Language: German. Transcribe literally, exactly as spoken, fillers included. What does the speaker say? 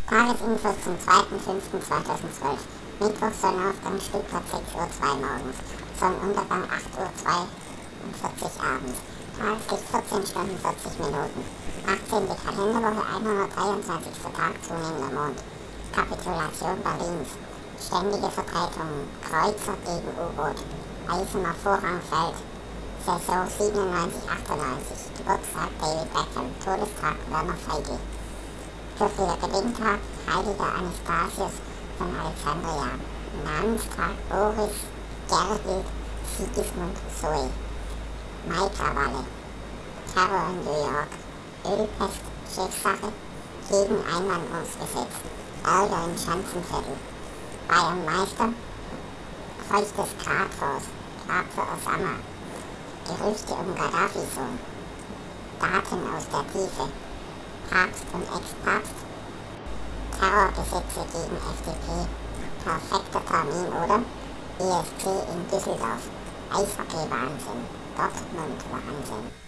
Tagesinfos zum zweiten fünften zweitausendzwölf. Mittwoch, Sonnenaufgang Stuttgart sechs Uhr zwei morgens. Sonnenuntergang acht Uhr zweiundvierzig abends. Tageslicht vierzehn Stunden vierzig Minuten. achtzehnte Kalenderwoche, hundertdreiundzwanzigster Tag, zunehmender Mond. Kapitulation Berlins. Ständige Vertretungen. Kreuzer gegen U-Boot. Eisener Vorrang fällt. Saison siebenundneunzig achtundneunzig. Geburtstag David Beckham. Todestag Werner Feigl. Türkischer Gedenktag Heiliger Anastasius von Alexandria. Namenstag Boris Gergely Sigismund Zoe. Maikrawalle. Terror in New York. Ölpest Chefsache gegen Einwanderungsgesetz. Ärger in Schanzenviertel. Bayern Meister. Feuchtes Grathaus. Grab für Osama. Gerüchte um Gaddafi-Sohn. Daten aus der Tiefe. Papst und Ex-Papst. Terrorgesetze gegen F D P. Perfekter Termin, oder? E S C in Düsseldorf. Eishockey-Wahnsinn. Dortmund-Wahnsinn.